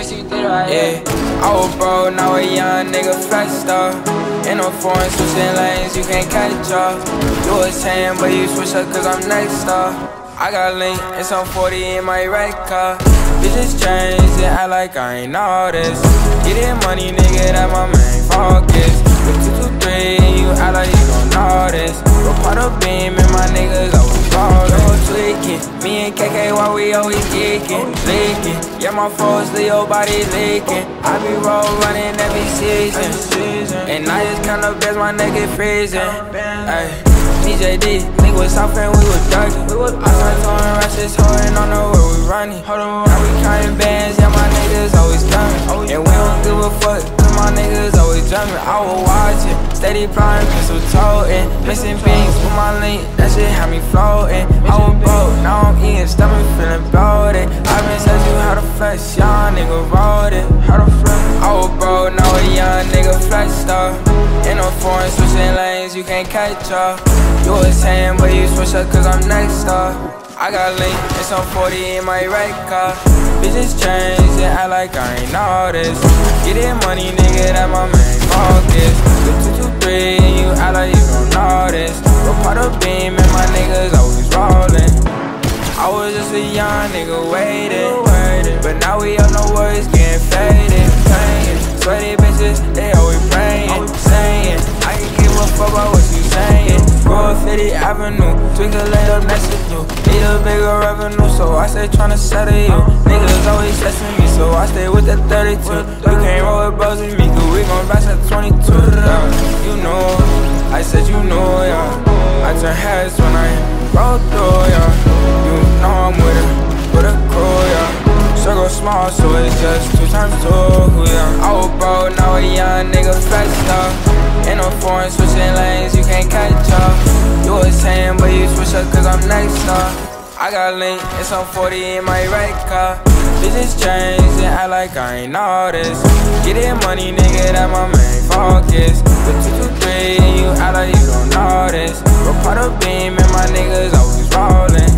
Yeah, I was broke, now a young nigga flexed up. In a foreign switching lanes, you can't catch up. You was saying, but you switch up cause I'm next up. I got link and some 40 in my red car. Bitches change and act like I ain't all this. Getting money, nigga, that my main focus. With 223 and you act like you gon' know this. Go part of beam and my niggas always ballin'. Tweaking, me and KK, why we always geeking, leaking. Yeah, my foes, Leo body leaking. I be roll running every season. And I just count up as my nigga freezing. Ay, DJD, nigga was south and we was dirty. I started throwing rushes, holding on the where we running. Now we counting bands, yeah, my niggas always coming. And we don't give a fuck, cause my niggas always jumping. I will watch it, steady blind, pistol toting. Missing beans with my link, that shit had me floating. I was broke, now I'm eating, stomach feeling bloated. I been said you how to flex, young nigga wrote it. How to flex? I was broke, now a young nigga flexed up. In a foreign switching lanes, you can't catch up. You was saying, but you switch up cause I'm next up. I got link and some 40 in my red car. Bitches change and act like I ain't all this. Getting money, nigga, that my main focus. With 223 and you act like you don't know this. Go part of beam and my niggas always rollin'. I was just a young nigga waiting, but now we up, no words getting faded. Playing, sweaty bitches, they always praying, saying I can give a fuck about what you saying. Go 50 Avenue, Twinkle laid up next to you. Need a bigger revenue, so I stay tryna settle you. Niggas always testing me, so I stay with the 32. You can't roll with bros with me, cause we gon' bash at 22. You know, I said you know, yeah. I turn heads when I roll through, yeah. You know I'm with a crew, yeah. Circle small, so it's just 2 times 2, yeah. I was broke, now a young nigga flexed up. In a foreign switching lanes, you can't catch up. You was saying, but you switch up cause I'm next up. I got link and some 40 in my red car. Bitches change and act like I ain't all this. Getting money, nigga, that my main focus. With 223 and you act like you don't know this. Go part of beam and my niggas always rollin'.